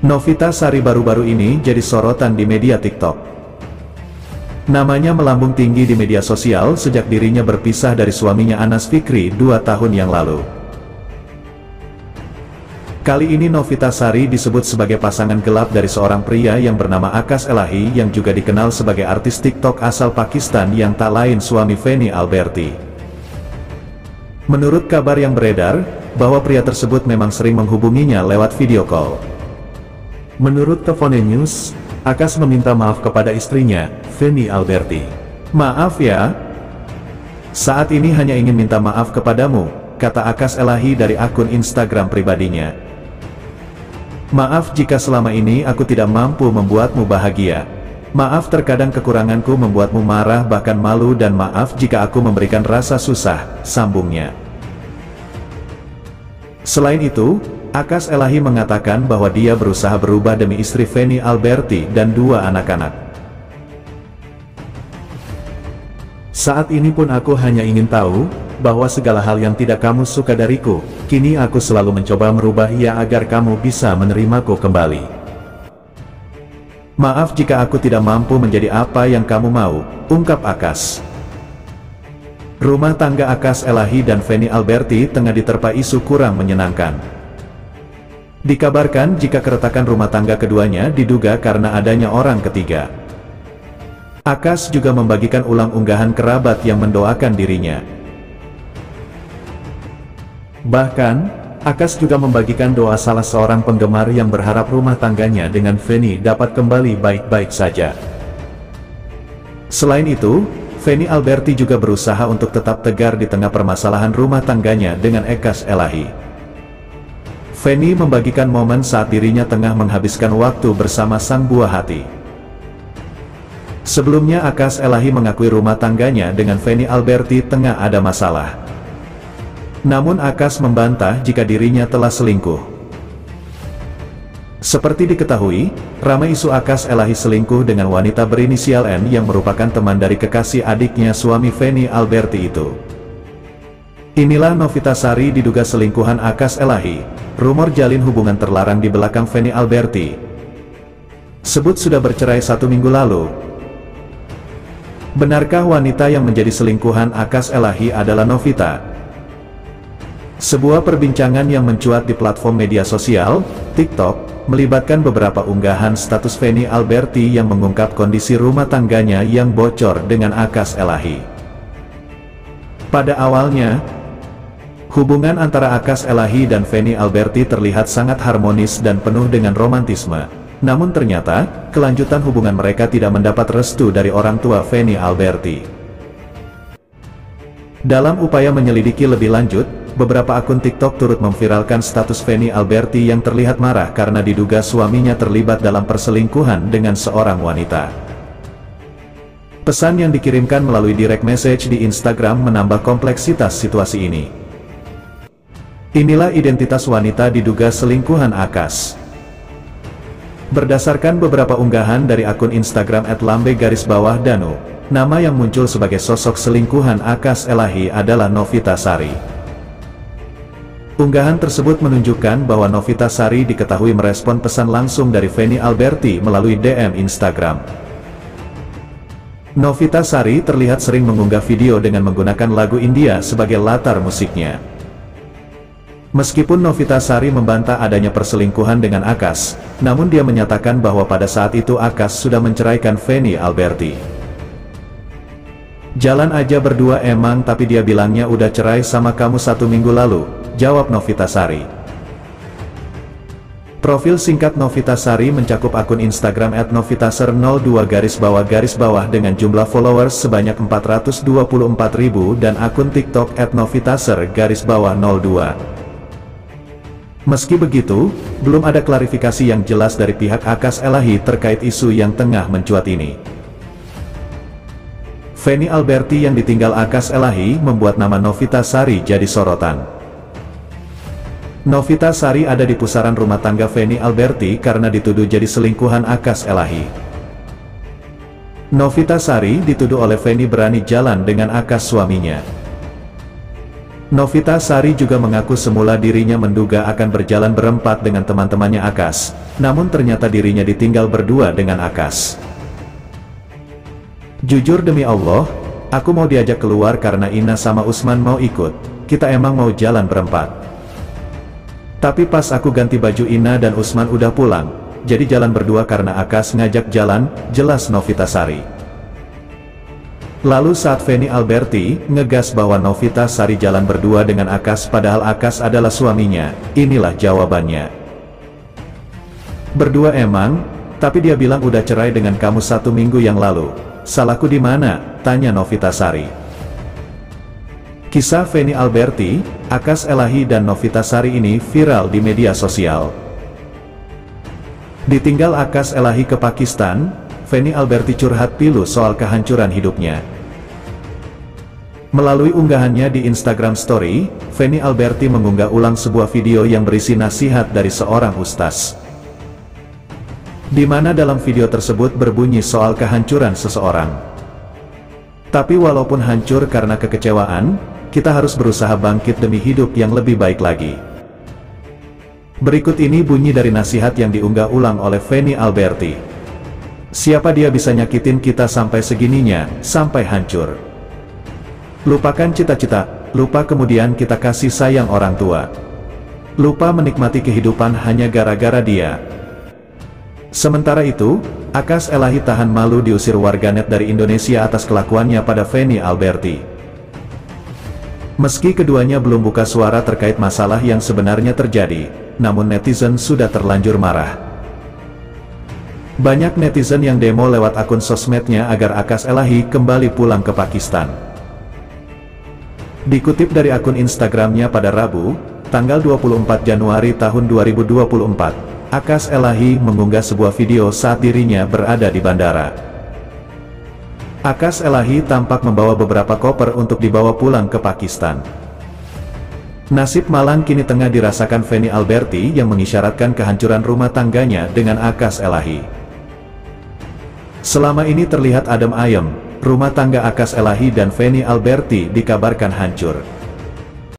Novita Sari baru-baru ini jadi sorotan di media TikTok. Namanya melambung tinggi di media sosial sejak dirinya berpisah dari suaminya Anas Fikri 2 tahun yang lalu. Kali ini Novita Sari disebut sebagai pasangan gelap dari seorang pria yang bernama Akas Elahi yang juga dikenal sebagai artis TikTok asal Pakistan yang tak lain suami Feni Alberti. Menurut kabar yang beredar, bahwa pria tersebut memang sering menghubunginya lewat video call. Menurut Tefone News, Akas meminta maaf kepada istrinya, Feni Alberti. "Maaf ya. Saat ini hanya ingin minta maaf kepadamu," kata Akas Elahi dari akun Instagram pribadinya. "Maaf jika selama ini aku tidak mampu membuatmu bahagia. Maaf terkadang kekuranganku membuatmu marah bahkan malu dan maaf jika aku memberikan rasa susah," sambungnya. Selain itu, Akas Elahi mengatakan bahwa dia berusaha berubah demi istri Feni Alberti dan 2 anak-anak. "Saat ini pun aku hanya ingin tahu, bahwa segala hal yang tidak kamu suka dariku, kini aku selalu mencoba merubah ia agar kamu bisa menerimaku kembali. Maaf jika aku tidak mampu menjadi apa yang kamu mau," ungkap Akas. Rumah tangga Akas Elahi dan Feni Alberti tengah diterpa isu kurang menyenangkan. Dikabarkan jika keretakan rumah tangga keduanya diduga karena adanya orang ketiga. Akas juga membagikan ulang unggahan kerabat yang mendoakan dirinya. Bahkan, Akas juga membagikan doa salah seorang penggemar yang berharap rumah tangganya dengan Feni dapat kembali baik-baik saja. Selain itu, Feni Alberti juga berusaha untuk tetap tegar di tengah permasalahan rumah tangganya dengan Akas Elahi. Feni membagikan momen saat dirinya tengah menghabiskan waktu bersama sang buah hati. Sebelumnya Akas Elahi mengakui rumah tangganya dengan Feni Alberti tengah ada masalah. Namun Akas membantah jika dirinya telah selingkuh. Seperti diketahui, ramai isu Akas Elahi selingkuh dengan wanita berinisial N yang merupakan teman dari kekasih adiknya suami Feni Alberti itu. Inilah Novita Sari diduga selingkuhan Akas Elahi. Rumor jalin hubungan terlarang di belakang Feni Alberti. Sebut sudah bercerai 1 minggu lalu. Benarkah wanita yang menjadi selingkuhan Akas Elahi adalah Novita? Sebuah perbincangan yang mencuat di platform media sosial, TikTok, melibatkan beberapa unggahan status Feni Alberti yang mengungkap kondisi rumah tangganya yang bocor dengan Akas Elahi. Pada awalnya, hubungan antara Akas Elahi dan Feni Alberti terlihat sangat harmonis dan penuh dengan romantisme. Namun ternyata, kelanjutan hubungan mereka tidak mendapat restu dari orang tua Feni Alberti. Dalam upaya menyelidiki lebih lanjut, beberapa akun TikTok turut memviralkan status Feni Alberti yang terlihat marah karena diduga suaminya terlibat dalam perselingkuhan dengan seorang wanita. Pesan yang dikirimkan melalui direct message di Instagram menambah kompleksitas situasi ini. Inilah identitas wanita diduga selingkuhan Akas. Berdasarkan beberapa unggahan dari akun Instagram @lambe_danu, nama yang muncul sebagai sosok selingkuhan Akas Elahi adalah Novita Sari. Unggahan tersebut menunjukkan bahwa Novita Sari diketahui merespon pesan langsung dari Feni Alberti melalui DM Instagram. Novita Sari terlihat sering mengunggah video dengan menggunakan lagu India sebagai latar musiknya. Meskipun Novita Sari membantah adanya perselingkuhan dengan Akas, namun dia menyatakan bahwa pada saat itu Akas sudah menceraikan Feni Alberti. "Jalan aja berdua emang tapi dia bilangnya udah cerai sama kamu 1 minggu lalu," jawab Novita Sari. Profil singkat Novita Sari mencakup akun Instagram @novitaser02__ dengan jumlah followers sebanyak 424.000 dan akun TikTok @novitaser_02. Meski begitu, belum ada klarifikasi yang jelas dari pihak Akas Elahi terkait isu yang tengah mencuat ini. Feni Alberti yang ditinggal Akas Elahi membuat nama Novita Sari jadi sorotan. Novita Sari ada di pusaran rumah tangga Feni Alberti karena dituduh jadi selingkuhan Akas Elahi. Novita Sari dituduh oleh Feni berani jalan dengan Akas suaminya. Novita Sari juga mengaku semula dirinya menduga akan berjalan berempat dengan teman-temannya Akas, namun ternyata dirinya ditinggal berdua dengan Akas. Jujur demi Allah, aku mau diajak keluar karena Ina sama Usman mau ikut, kita emang mau jalan berempat. Tapi pas aku ganti baju Ina dan Usman udah pulang, jadi jalan berdua karena Akas ngajak jalan, jelas Novita Sari. Lalu saat Feni Alberti ngegas bahwa Novita Sari jalan berdua dengan Akas padahal Akas adalah suaminya, inilah jawabannya. Berdua emang, tapi dia bilang udah cerai dengan kamu 1 minggu yang lalu. Salahku di mana? Tanya Novita Sari. Kisah Feni Alberti, Akas Elahi dan Novita Sari ini viral di media sosial. Ditinggal Akas Elahi ke Pakistan, Feni Alberti curhat pilu soal kehancuran hidupnya. Melalui unggahannya di Instagram Story, Feni Alberti mengunggah ulang sebuah video yang berisi nasihat dari seorang ustaz. Di mana dalam video tersebut berbunyi soal kehancuran seseorang. Tapi walaupun hancur karena kekecewaan, kita harus berusaha bangkit demi hidup yang lebih baik lagi. Berikut ini bunyi dari nasihat yang diunggah ulang oleh Feni Alberti. Siapa dia bisa nyakitin kita sampai segininya, sampai hancur. Lupakan cita-cita, lupa kemudian kita kasih sayang orang tua. Lupa menikmati kehidupan hanya gara-gara dia. Sementara itu, Akas Elahi tahan malu diusir warganet dari Indonesia atas kelakuannya pada Feni Alberti. Meski keduanya belum buka suara terkait masalah yang sebenarnya terjadi, namun netizen sudah terlanjur marah. Banyak netizen yang demo lewat akun sosmednya agar Akas Elahi kembali pulang ke Pakistan. Dikutip dari akun Instagramnya pada Rabu, tanggal 24 Januari tahun 2024, Akas Elahi mengunggah sebuah video saat dirinya berada di bandara. Akas Elahi tampak membawa beberapa koper untuk dibawa pulang ke Pakistan. Nasib malang kini tengah dirasakan Feni Alberti yang mengisyaratkan kehancuran rumah tangganya dengan Akas Elahi. Selama ini terlihat adem ayem, rumah tangga Akas Elahi dan Feni Alberti dikabarkan hancur.